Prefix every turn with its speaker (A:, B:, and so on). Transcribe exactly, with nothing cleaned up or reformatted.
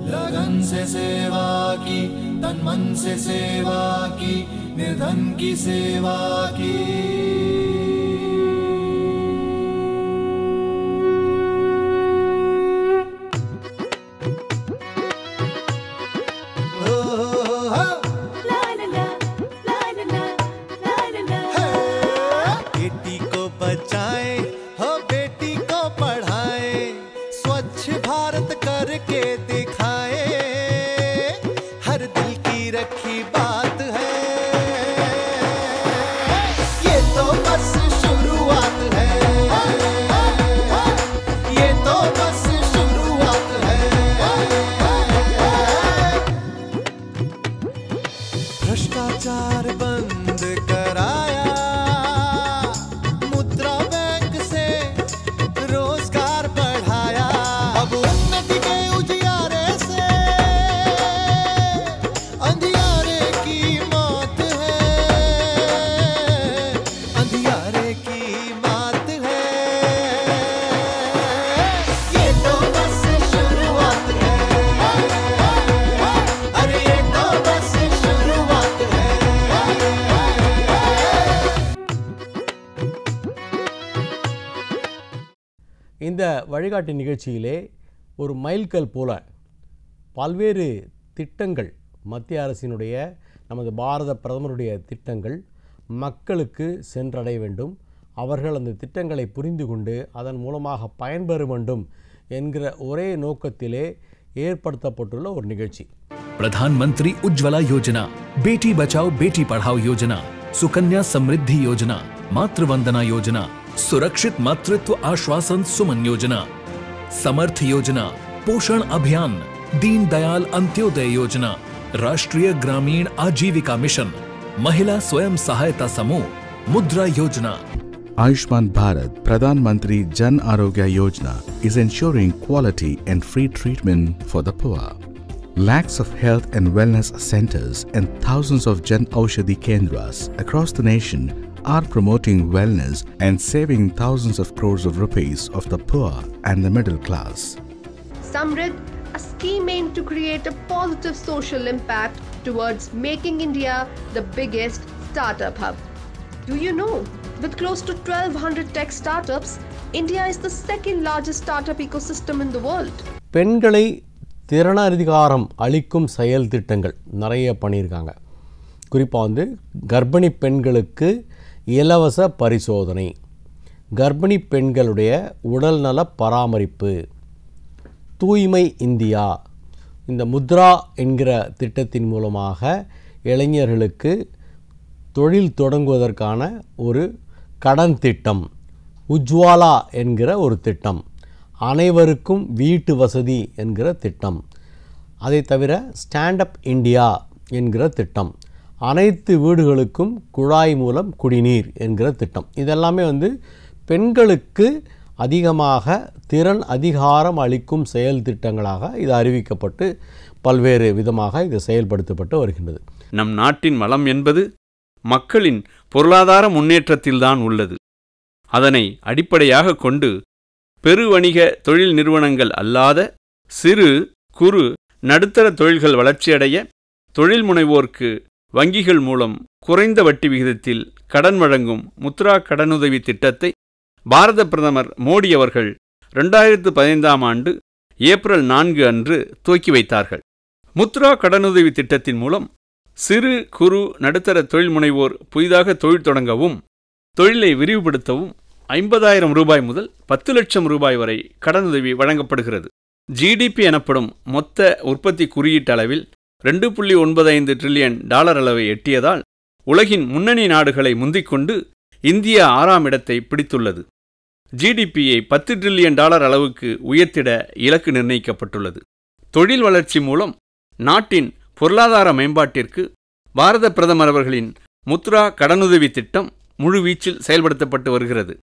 A: लगन से सेवा की, तन मन से सेवा की, निर्धन की सेवा की।
B: இந்த வழிகாட்டி நிகழ்ச்சியிலே ஒரு மைல்கல் போல பல்வேறு திட்டங்கள், மத்திய அரசினுடைய, நமது பாரத பிரதமருடைய திட்டங்கள் மக்களுக்கு சென்றடைய வேண்டும், அவர்கள் அந்த திட்டங்களை புரிந்து கொண்டு அதன் மூலமாக பயன்பெற வேண்டும் என்கிற ஒரே நோக்கத்திலே ஏற்படுத்தப்பட்டுள்ள ஒரு நிகழ்ச்சி.
C: प्रधानमंत्री उज्ज्वला योजना, बेटी बचाओ बेटी पढ़ाओ योजना, सुकन्या समृद्धि योजना, मातृवंदना योजना, सुरक्षित मातृत्व आश्वासन सुमन योजना, समर्थ योजना, पोषण अभियान, दीन दयाल अंत्योदय योजना, राष्ट्रीय ग्रामीण आजीविका मिशन, महिला स्वयं सहायता समूह, मुद्रा योजना.
D: Ayushman Bharat Pradhan Mantri Jan Arogya Yojana is ensuring quality and free treatment for the poor. Lakhs of health and wellness centers and thousands of Jan Aushadhi Kendras across the nation are promoting wellness and saving thousands of crores of rupees of the poor and the middle class.
E: Samrid, a scheme aimed to create a positive social impact towards making India the biggest startup hub. Do you know, with close to twelve hundred tech startups, India is the second largest startup ecosystem in the world.
B: பெண்களை திறனதிகாரம் அளிக்கும் செயல் திட்டங்கள் நிறைய பண்ணியிருக்காங்க. குறிப்பாக வந்து கர்ப்பிணி பெண்களுக்கு இலவச பரிசோதனை, கர்ப்பிணி பெண்களுடைய உடல்நல பராமரிப்பு, தூய்மை இந்தியா, இந்த முத்ரா என்கிற திட்டத்தின் மூலமாக இளைஞர்களுக்கு தொழில் தொடங்குவதற்கான ஒரு கடன் திட்டம், உஜ்வாலா என்கிற ஒரு திட்டம், அனைவருக்கும் வீட்டு வசதி என்கிற திட்டம், அதை தவிர ஸ்டாண்ட் அப் இந்தியா என்கிற திட்டம், அனைத்து வீடுகளுக்கும் குழாய் மூலம் குடிநீர் என்கிற திட்டம். இதெல்லாமே வந்து பெண்களுக்கு அதிகமாக திறன் அதிகாரம் அளிக்கும் செயல் திட்டங்களாக இது அறிவிக்கப்பட்டு பல்வேறு விதமாக இது செயல்படுத்தப்பட்டு வருகின்றது.
F: நம் நாட்டின் வளம் என்பது மக்களின் பொருளாதார முன்னேற்றத்தில்தான் உள்ளது. அதனை அடிப்படையாக கொண்டு பெருவணிக தொழில் நிறுவனங்கள் அல்லாத சிறு குறு நடுத்தர தொழில்கள் வளர்ச்சியடைய தொழில் முனைவோருக்கு வங்கிகள் மூலம் குறைந்த வட்டி விகிதத்தில் கடன் வழங்கும் முத்ரா கடனுதவி திட்டத்தை பாரத பிரதமர் மோடி அவர்கள் இரண்டாயிரத்து பதினைந்தாம் ஆண்டு ஏப்ரல் நான்கு அன்று துவக்கி வைத்தார்கள். முத்ரா கடனுதவி திட்டத்தின் மூலம் சிறு குறு நடுத்தர தொழில் முனைவோர் புதிதாக தொழில் தொடங்கவும் தொழிலை விரிவுபடுத்தவும் ஐம்பதாயிரம் ரூபாய் முதல் பத்து லட்சம் ரூபாய் வரை கடனுதவி வழங்கப்படுகிறது. ஜிடிபி எனப்படும் மொத்த உற்பத்தி குறியீட்டு அளவில் ரெண்டு புள்ளி ஒன்பது ஐந்து டிரில்லியன் டாலர் அளவை எட்டியதால் உலகின் முன்னணி நாடுகளை முந்திக்கொண்டு இந்தியா ஆறாம் இடத்தை பிடித்துள்ளது. ஜிடிபியை பத்து டிரில்லியன் டாலர் அளவுக்கு உயர்த்திட இலக்கு நிர்ணயிக்கப்பட்டுள்ளது. தொழில் வளர்ச்சி மூலம் நாட்டின் பொருளாதார மேம்பாட்டிற்கு பாரத பிரதமர் அவர்களின் முத்ரா கடனுதவி திட்டம் முழுவீச்சில் செயல்படுத்தப்பட்டு வருகிறது.